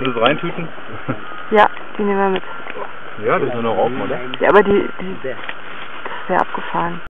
alles reintüten? Ja, die nehmen wir mit. Ja, das ist nur noch Raupen, oder? Ja, aber das wäre abgefahren.